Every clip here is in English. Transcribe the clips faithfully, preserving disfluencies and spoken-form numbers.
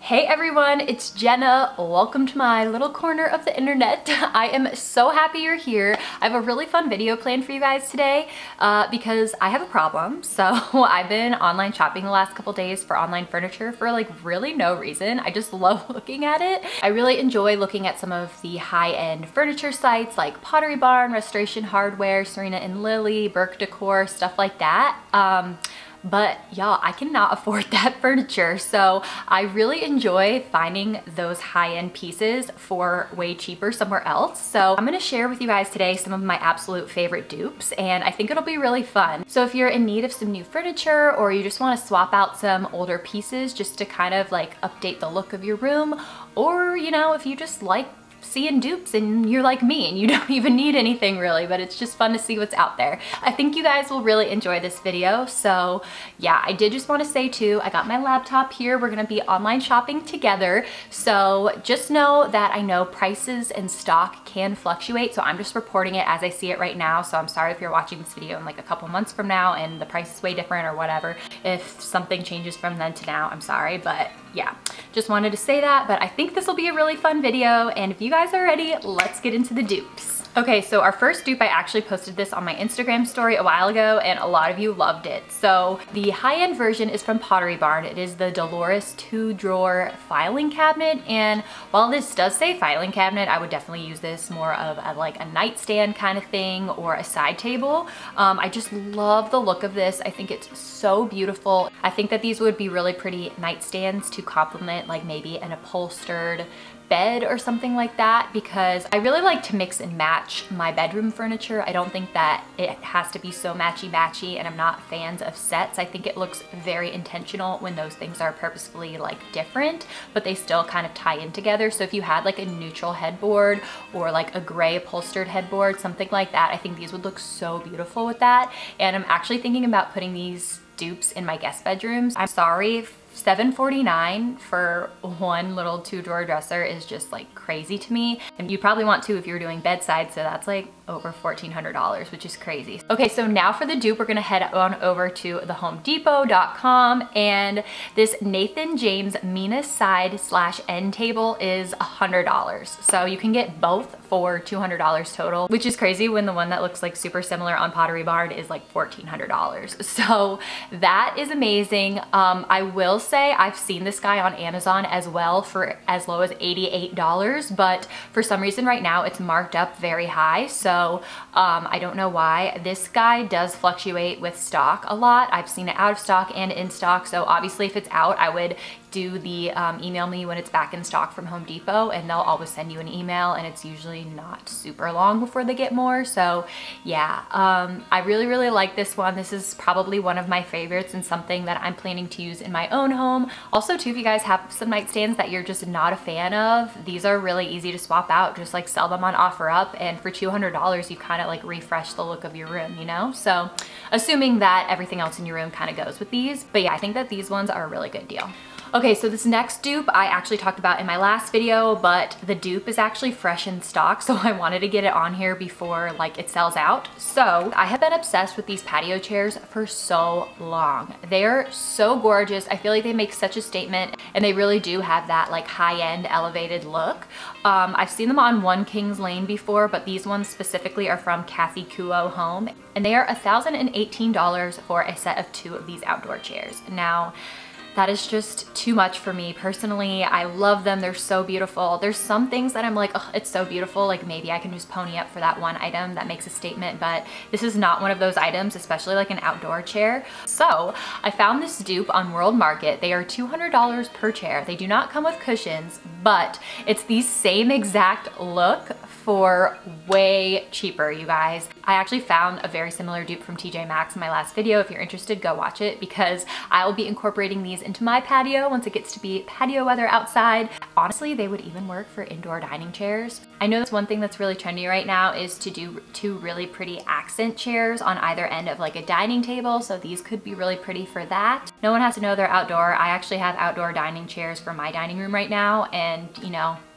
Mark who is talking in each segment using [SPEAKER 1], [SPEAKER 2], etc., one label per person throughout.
[SPEAKER 1] Hey everyone, it's Jenna. Welcome to my little corner of the internet. I am so happy you're here. I have a really fun video planned for you guys today uh, because I have a problem. So I've been online shopping the last couple days for online furniture for like really no reason. I just love looking at it. I really enjoy looking at some of the high-end furniture sites like Pottery Barn, Restoration Hardware, Serena and Lily, Burke Decor, stuff like that. Um, But y'all, I cannot afford that furniture. So I really enjoy finding those high-end pieces for way cheaper somewhere else. So I'm gonna share with you guys today some of my absolute favorite dupes, and I think it'll be really fun. So if you're in need of some new furniture, or you just wanna swap out some older pieces just to kind of like update the look of your room, or you know, if you just like seeing dupes and you're like me and you don't even need anything really, but it's just fun to see what's out there. I think you guys will really enjoy this video. So yeah, I did just want to say too, I got my laptop here. We're gonna be online shopping together. So just know that I know prices and stock can fluctuate. So I'm just reporting it as I see it right now. So I'm sorry if you're watching this video in like a couple months from now and the price is way different or whatever. If something changes from then to now, I'm sorry, but yeah, just wanted to say that. But I think this will be a really fun video, and if you guys are ready, let's get into the dupes. Okay, so our first dupe, I actually posted this on my Instagram story a while ago and a lot of you loved it. So the high-end version is from Pottery Barn. It is the Dolores two drawer filing cabinet, and while this does say filing cabinet, I would definitely use this more of a, like a nightstand kind of thing or a side table. Um, I just love the look of this. I think it's so beautiful. I think that these would be really pretty nightstands to complement like maybe an upholstered bed or something like that, because I really like to mix and match my bedroom furniture. I don't think that it has to be so matchy matchy, and I'm not fans of sets. I think it looks very intentional when those things are purposefully like different, but they still kind of tie in together. So if you had like a neutral headboard or like a gray upholstered headboard, something like that, I think these would look so beautiful with that. And I'm actually thinking about putting these dupes in my guest bedrooms. I'm sorry, seven forty-nine for one little two drawer dresser is just like crazy to me. And you probably want to if you're doing bedside, so that's like over fourteen hundred dollars, which is crazy. Okay, so now for the dupe, we're gonna head on over to the home depot dot com, and this Nathan James Mina side slash end table is one hundred dollars. So you can get both for two hundred dollars total, which is crazy when the one that looks like super similar on Pottery Barn is like fourteen hundred dollars. So that is amazing. Um, I will say I've seen this guy on Amazon as well for as low as eighty-eight dollars, but for some reason right now it's marked up very high. So um, I don't know why. This guy does fluctuate with stock a lot. I've seen it out of stock and in stock. So obviously if it's out, I would do the um, email me when it's back in stock from Home Depot, and they'll always send you an email, and it's usually not super long before they get more. So yeah, um, I really, really like this one. This is probably one of my favorites and something that I'm planning to use in my own home. Also too, if you guys have some nightstands that you're just not a fan of, these are really easy to swap out. Just like sell them on OfferUp, and for two hundred dollars, you kind of like refresh the look of your room, you know? So assuming that everything else in your room kind of goes with these. But yeah, I think that these ones are a really good deal. Okay, so this next dupe I actually talked about in my last video, but the dupe is actually fresh in stock, so I wanted to get it on here before like it sells out. So I have been obsessed with these patio chairs for so long. They're so gorgeous. I feel like they make such a statement, and they really do have that like high-end elevated look. Um, I've seen them on One Kings Lane before, but these ones specifically are from Kathy Kuo Home, and they are one thousand eighteen dollars for a set of two of these outdoor chairs. Now, that is just too much for me personally. I love them, they're so beautiful. There's some things that I'm like, oh, it's so beautiful, like maybe I can just pony up for that one item that makes a statement, but this is not one of those items, especially like an outdoor chair. So I found this dupe on World Market. They are two hundred dollars per chair. They do not come with cushions, but it's the same exact look for way cheaper, you guys. I actually found a very similar dupe from T J Maxx in my last video. If you're interested, go watch it, because I will be incorporating these into my patio once it gets to be patio weather outside. Honestly, they would even work for indoor dining chairs. I know that's one thing that's really trendy right now is to do two really pretty accent chairs on either end of like a dining table, so these could be really pretty for that. No one has to know they're outdoor. I actually have outdoor dining chairs for my dining room right now, and you know,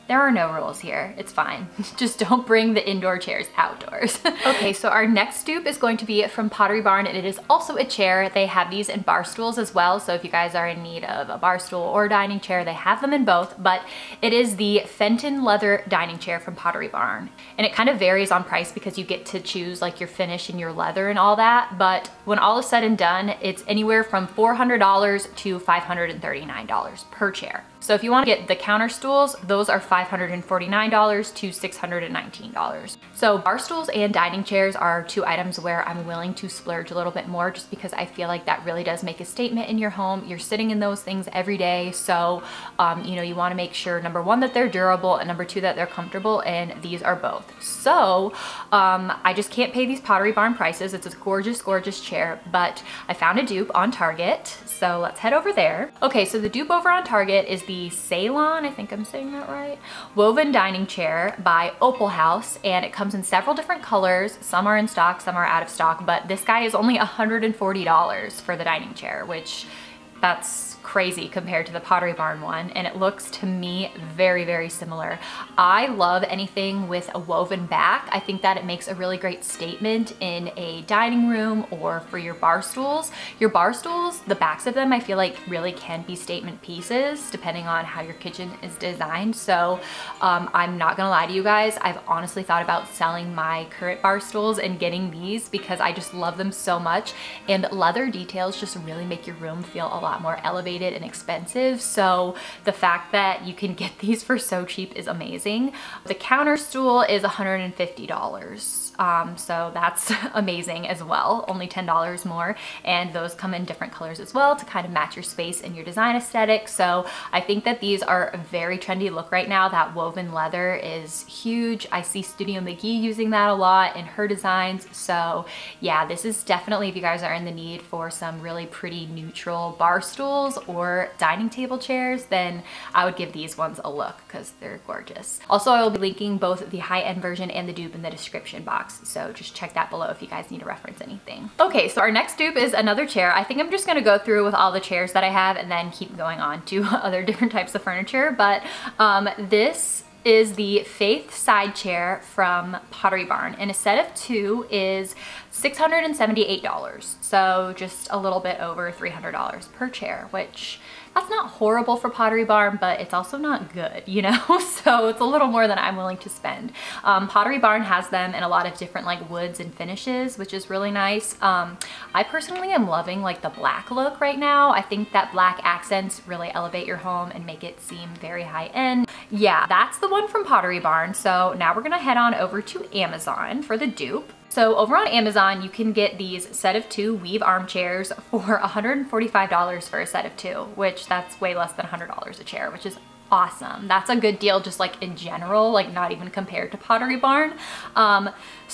[SPEAKER 1] There are no rules here. It's fine. Just don't bring the indoor chairs outdoors. Okay, so our next dupe is going to be from Pottery Barn, and it is also a chair. They have these in bar stools as well. So if you guys are in need of a bar stool or a dining chair, they have them in both, but it is the Fenton leather dining chair from Pottery Barn. And it kind of varies on price because you get to choose like your finish and your leather and all that. But when all is said and done, it's anywhere from four hundred dollars to five hundred thirty-nine dollars per chair. So if you want to get the counter stools, those are five hundred forty-nine dollars to six hundred nineteen dollars. So bar stools and dining chairs are two items where I'm willing to splurge a little bit more just because I feel like that really does make a statement in your home. You're sitting in those things every day. So, um, you know, you want to make sure, number one, that they're durable, and number two, that they're comfortable, and these are both. So um, I just can't pay these Pottery Barn prices. It's a gorgeous, gorgeous chair, but I found a dupe on Target. So let's head over there. Okay, so the dupe over on Target is the Ceylon, I think I'm saying that right, woven dining chair by Opal House, and it comes in several different colors. Some are in stock, some are out of stock, but this guy is only one hundred forty dollars for the dining chair, which that's crazy compared to the Pottery Barn one, and it looks to me very, very similar. I love anything with a woven back. I think that it makes a really great statement in a dining room or for your bar stools. Your bar stools, the backs of them, I feel like really can be statement pieces depending on how your kitchen is designed. So um, I'm not gonna lie to you guys, I've honestly thought about selling my current bar stools and getting these because I just love them so much, and leather details just really make your room feel a lot more elevated and expensive. So the fact that you can get these for so cheap is amazing. The counter stool is one hundred fifty dollars. Um, so that's amazing as well, only ten dollars more. And those come in different colors as well to kind of match your space and your design aesthetic. So I think that these are a very trendy look right now. That woven leather is huge. I see Studio McGee using that a lot in her designs. So yeah, this is definitely, if you guys are in the need for some really pretty neutral bar stools or dining table chairs, then I would give these ones a look because they're gorgeous. Also, I will be linking both the high-end version and the dupe in the description box. So just check that below if you guys need to reference anything. Okay, so our next dupe is another chair. I think I'm just gonna go through with all the chairs that I have and then keep going on to other different types of furniture. But um, this is the Faith side chair from Pottery Barn, and a set of two is six hundred seventy-eight dollars. So just a little bit over three hundred dollars per chair, which that's not horrible for Pottery Barn, but it's also not good, you know? So it's a little more than I'm willing to spend. Um, Pottery Barn has them in a lot of different like woods and finishes, which is really nice. Um, I personally am loving like the black look right now. I think that black accents really elevate your home and make it seem very high end. Yeah, that's the one from Pottery Barn. So now we're gonna head on over to Amazon for the dupe. So over on Amazon, you can get these set of two weave armchairs for one hundred forty-five dollars for a set of two, which that's way less than one hundred dollars a chair, which is awesome. That's a good deal just like in general, like not even compared to Pottery Barn. Um,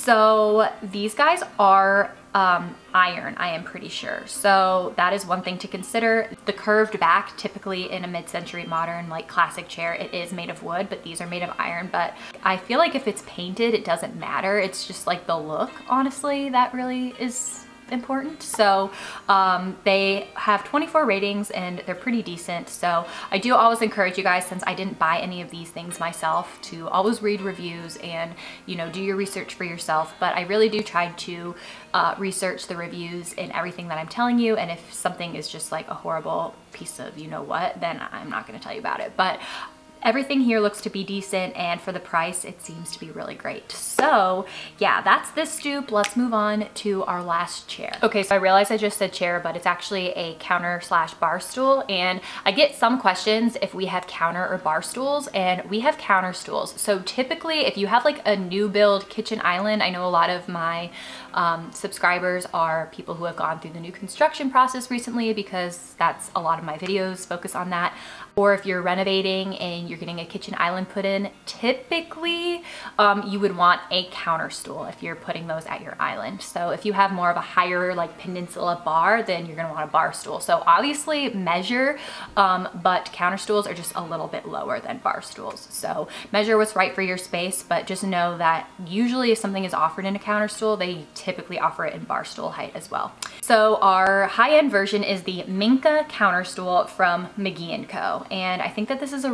[SPEAKER 1] so these guys are um, iron, I am pretty sure. So that is one thing to consider. The curved back, typically in a mid-century modern like classic chair, it is made of wood, but these are made of iron. But I feel like if it's painted, it doesn't matter. It's just like the look, honestly, that really is important. So um, they have twenty-four ratings and they're pretty decent. So I do always encourage you guys, since I didn't buy any of these things myself, to always read reviews and, you know, do your research for yourself. But I really do try to uh, research the reviews and everything that I'm telling you. And if something is just like a horrible piece of you know what, then I'm not going to tell you about it. But everything here looks to be decent, and for the price, it seems to be really great. So yeah, that's this dupe. Let's move on to our last chair. Okay, so I realize I just said chair, but it's actually a counter slash bar stool, and I get some questions if we have counter or bar stools, and we have counter stools. So typically, if you have like a new build kitchen island, I know a lot of my um, subscribers are people who have gone through the new construction process recently, because that's a lot of my videos focus on that. Or if you're renovating and you're getting a kitchen island put in, typically um, you would want a counter stool if you're putting those at your island. So if you have more of a higher like peninsula bar, then you're gonna want a bar stool. So obviously measure, um, but counter stools are just a little bit lower than bar stools. So measure what's right for your space, but just know that usually if something is offered in a counter stool, they typically offer it in bar stool height as well. So our high-end version is the Minka counter stool from McGee and Co. And I think that this is a really, really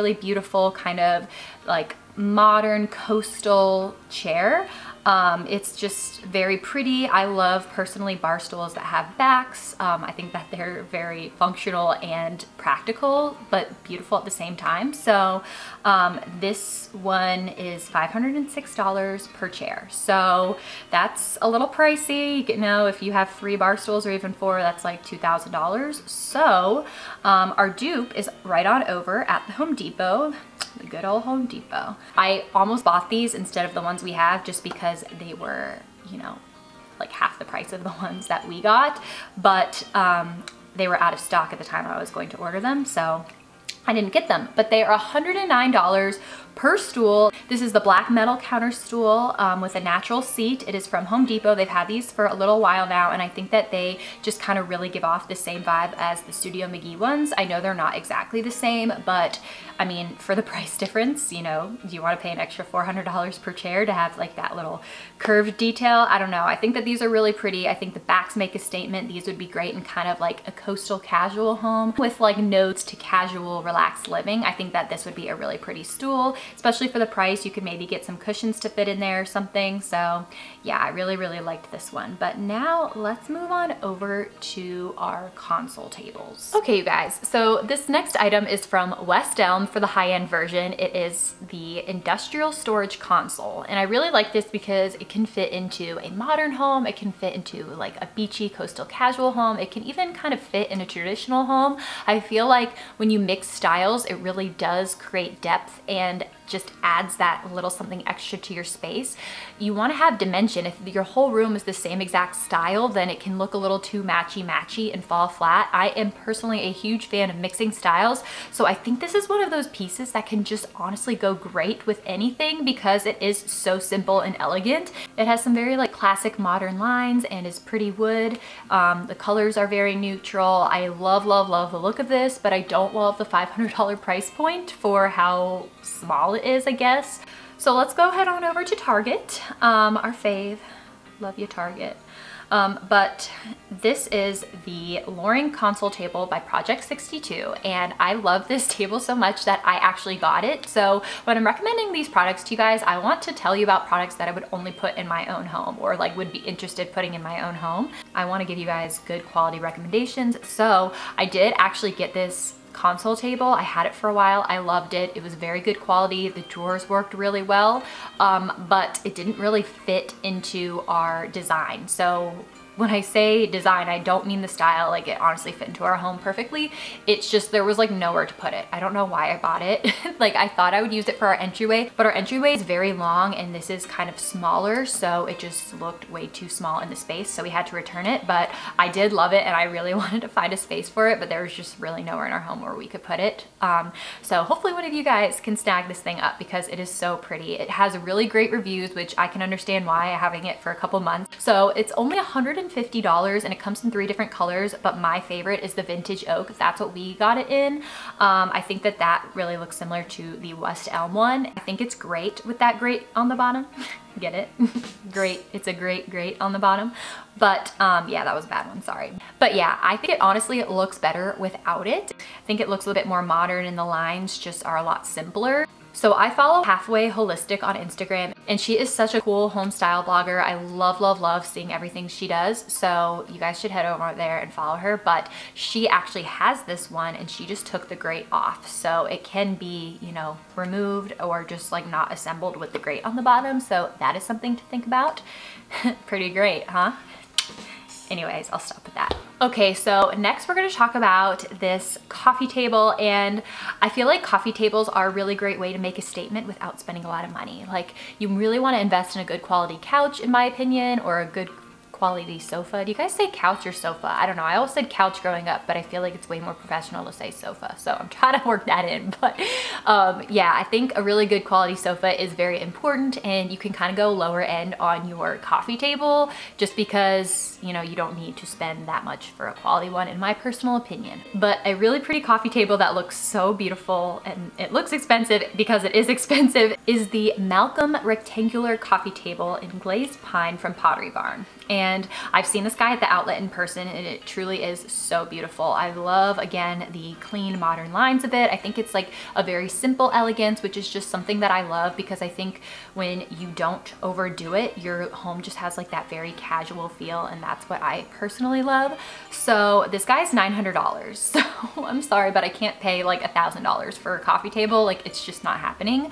[SPEAKER 1] really beautiful kind of like modern coastal chair. Um, it's just very pretty. I love personally bar stools that have backs. Um, I think that they're very functional and practical, but beautiful at the same time. So um, this one is five hundred six dollars per chair. So that's a little pricey. You know, if you have three bar stools or even four, that's like two thousand dollars. So um, our dupe is right on over at the Home Depot. The good old Home Depot. I almost bought these instead of the ones we have just because they were, you know, like half the price of the ones that we got, but um, they were out of stock at the time I was going to order them, so I didn't get them. But they are one hundred nine dollars per stool. This is the black metal counter stool um, with a natural seat. It is from Home Depot. They've had these for a little while now, and I think that they just kind of really give off the same vibe as the Studio McGee ones. I know they're not exactly the same, but I mean, for the price difference, you know, do you want to pay an extra four hundred dollars per chair to have like that little curved detail? I don't know. I think that these are really pretty. I think the backs make a statement. These would be great in kind of like a coastal casual home with like notes to casual relaxed living. I think that this would be a really pretty stool, especially for the price. You could maybe get some cushions to fit in there or something. So yeah, I really, really liked this one. But now let's move on over to our console tables. Okay, you guys, so this next item is from West Elm for the high-end version. It is the industrial storage console. And I really like this because it can fit into a modern home. It can fit into like a beachy coastal casual home. It can even kind of fit in a traditional home. I feel like when you mix styles, it really does create depth and just adds that little something extra to your space. You want to have dimension. If your whole room is the same exact style, then it can look a little too matchy matchy and fall flat. I am personally a huge fan of mixing styles, so I think this is one of those pieces that can just honestly go great with anything because it is so simple and elegant. It has some very like classic modern lines and is pretty wood. Um, the colors are very neutral. I love, love, love the look of this, but I don't love the five hundred dollar price point for how small it is, I guess. So let's go head on over to Target, um, our fave. Love you, Target. Um, but this is the Loring console table by Project sixty-two, and I love this table so much that I actually got it. So when I'm recommending these products to you guys, I want to tell you about products that I would only put in my own home or like would be interested putting in my own home. I want to give you guys good quality recommendations. So I did actually get this console table. I had it for a while. I loved it. It was very good quality. The drawers worked really well, um, but it didn't really fit into our design. So when I say design, I don't mean the style, like it honestly fit into our home perfectly. It's just there was like nowhere to put it. I don't know why I bought it. Like I thought I would use it for our entryway, but our entryway is very long and this is kind of smaller, so it just looked way too small in the space, so we had to return it. But I did love it and I really wanted to find a space for it, but there was just really nowhere in our home where we could put it. Um, so hopefully one of you guys can snag this thing up because it is so pretty. It has really great reviews, which I can understand why, having it for a couple months. So it's only one hundred fifty dollars and it comes in three different colors, but my favorite is the vintage oak. That's what we got it in. Um, I think that that really looks similar to the West Elm one. I think it's great with that grate on the bottom. Get it? Great. It's a great grate on the bottom. But um, yeah, that was a bad one, sorry. But yeah, I think it honestly it looks better without it. I think it looks a little bit more modern and the lines just are a lot simpler. So I follow Halfway Holistic on Instagram and she is such a cool home style blogger. I love, love, love seeing everything she does. So you guys should head over there and follow her. But she actually has this one and she just took the grate off. So it can be, you know, removed or just like not assembled with the grate on the bottom. So that is something to think about. Pretty great, huh? Anyways, I'll stop with that. Okay, so next we're gonna talk about this coffee table, and I feel like coffee tables are a really great way to make a statement without spending a lot of money. Like, you really wanna invest in a good quality couch, in my opinion, or a good quality sofa. Do you guys say couch or sofa? I don't know. I always said couch growing up, but I feel like it's way more professional to say sofa. So I'm trying to work that in. But um, yeah, I think a really good quality sofa is very important, and you can kind of go lower end on your coffee table just because, you know, you don't need to spend that much for a quality one, in my personal opinion. But a really pretty coffee table that looks so beautiful, and it looks expensive because it is expensive, is the Malcolm rectangular coffee table in glazed pine from Pottery Barn. And I've seen this guy at the outlet in person and it truly is so beautiful. I love, again, the clean modern lines of it. I think it's like a very simple elegance, which is just something that I love because I think when you don't overdo it, your home just has like that very casual feel, and that's what I personally love. So this guy's nine hundred dollars. So I'm sorry, but I can't pay like a thousand dollars for a coffee table. Like, it's just not happening.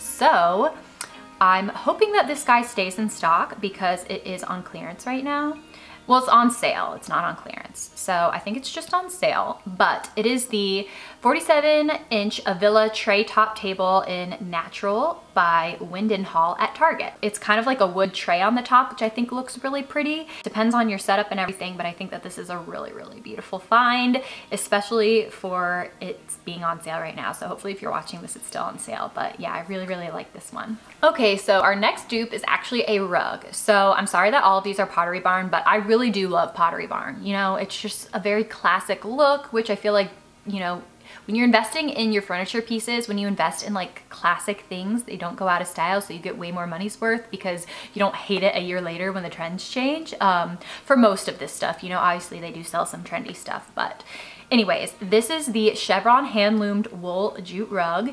[SPEAKER 1] So I'm hoping that this guy stays in stock because it is on clearance right now. Well, it's on sale, it's not on clearance. So I think it's just on sale, but it is the forty-seven inch Avila tray top table in Natural by Windenhall at Target. It's kind of like a wood tray on the top, which I think looks really pretty. Depends on your setup and everything, but I think that this is a really, really beautiful find, especially for it's being on sale right now. So hopefully if you're watching this, it's still on sale, but yeah, I really, really like this one. Okay, so our next dupe is actually a rug. So I'm sorry that all of these are Pottery Barn, but I really do love Pottery Barn. You know, it's just a very classic look, which I feel like, you know, when you're investing in your furniture pieces, when you invest in like classic things, they don't go out of style, so you get way more money's worth because you don't hate it a year later when the trends change. Um, for most of this stuff, you know, obviously they do sell some trendy stuff, but anyways, this is the Chevron hand-loomed wool jute rug,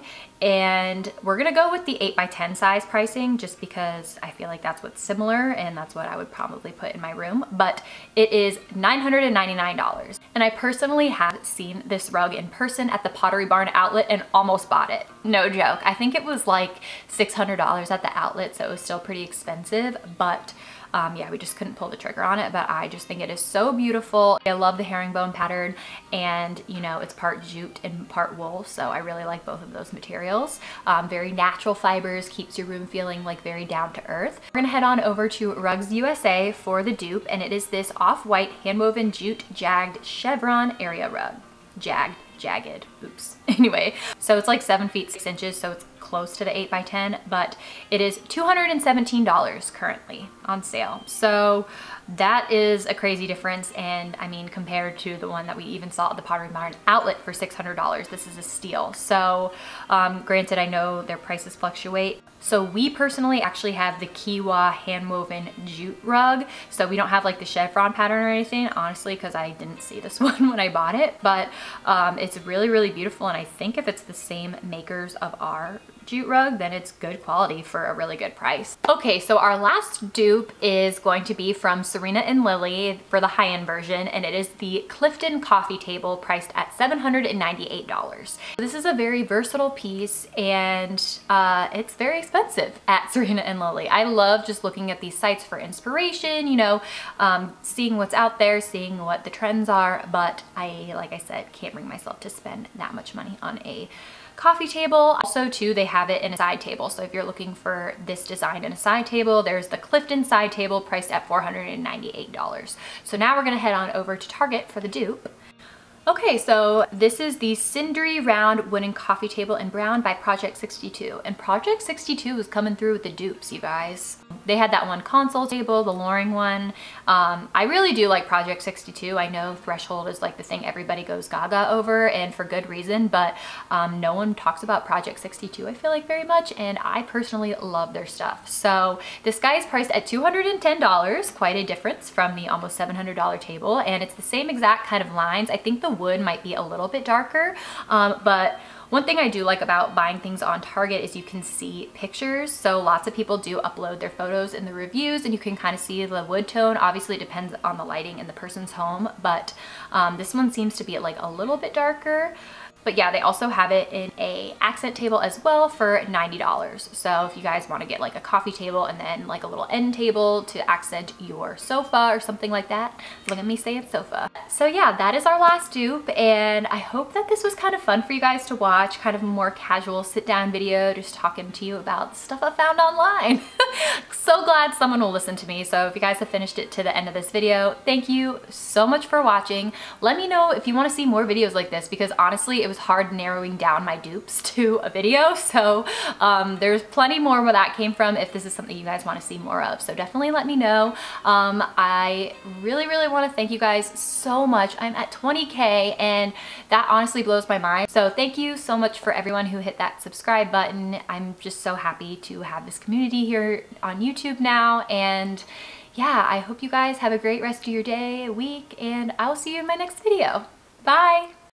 [SPEAKER 1] and we're gonna go with the eight by ten size pricing just because I feel like that's what's similar and that's what I would probably put in my room, but it is nine hundred ninety-nine dollars. And I personally have seen this rug in person at the Pottery Barn outlet and almost bought it. No joke. I think it was like six hundred dollars at the outlet, so it was still pretty expensive, but Um, yeah, we just couldn't pull the trigger on it, but I just think it is so beautiful. I love the herringbone pattern, and you know, it's part jute and part wool, so I really like both of those materials. Um, very natural fibers, keeps your room feeling like very down to earth. We're gonna head on over to Rugs U S A for the dupe, and it is this off-white hand-woven jute jagged chevron area rug. Jagged, jagged, oops. Anyway, so it's like seven feet six inches, so it's close to the eight by ten, but it is two hundred seventeen dollars currently on sale. So that is a crazy difference, and I mean, compared to the one that we even saw at the Pottery Barn outlet for six hundred dollars, this is a steal. So um, granted, I know their prices fluctuate. So we personally actually have the Kiwa hand-woven jute rug. So we don't have like the chevron pattern or anything, honestly, because I didn't see this one when I bought it, but um, it's really, really beautiful. And I think if it's the same makers of our jute rug, then it's good quality for a really good price. Okay, so our last dupe is going to be from Serena and Lily for the high-end version, and it is the Clifton coffee table priced at seven hundred ninety-eight dollars. This is a very versatile piece, and uh, it's very expensive at Serena and Lily. I love just looking at these sites for inspiration, you know, um, seeing what's out there, seeing what the trends are, but I, like I said, can't bring myself to spend that much money on a coffee table. Also too, they have it in a side table. So if you're looking for this design in a side table, there's the Clifton side table priced at four hundred ninety-eight dollars. So now we're gonna head on over to Target for the dupe. Okay, so this is the Cindery round wooden coffee table in brown by Project sixty-two. And Project sixty-two is coming through with the dupes, you guys. They had that one console table, the Loring one. Um, I really do like Project sixty-two. I know Threshold is like the thing everybody goes gaga over, and for good reason, but um, no one talks about Project sixty-two, I feel like, very much, and I personally love their stuff. So this guy is priced at two hundred ten dollars, quite a difference from the almost seven hundred dollar table, and it's the same exact kind of lines. I think the wood might be a little bit darker, um, but one thing I do like about buying things on Target is you can see pictures. So lots of people do upload their photos in the reviews, and you can kind of see the wood tone. Obviously it depends on the lighting in the person's home, but um, this one seems to be like a little bit darker. But yeah, they also have it in a accent table as well for ninety dollars. So if you guys want to get like a coffee table and then like a little end table to accent your sofa or something like that. Look at me saying sofa. So yeah, that is our last dupe, and I hope that this was kind of fun for you guys to watch, kind of a more casual sit down video, just talking to you about stuff I found online. So glad someone will listen to me. So if you guys have finished it to the end of this video, thank you so much for watching. Let me know if you want to see more videos like this, because honestly, it was hard narrowing down my dupes to a video. So um, there's plenty more where that came from if this is something you guys want to see more of. So definitely let me know. Um, I really, really want to thank you guys so much. I'm at twenty K, and that honestly blows my mind. So thank you so much for everyone who hit that subscribe button. I'm just so happy to have this community here here on YouTube now. And yeah, I hope you guys have a great rest of your day, week, and I'll see you in my next video. Bye!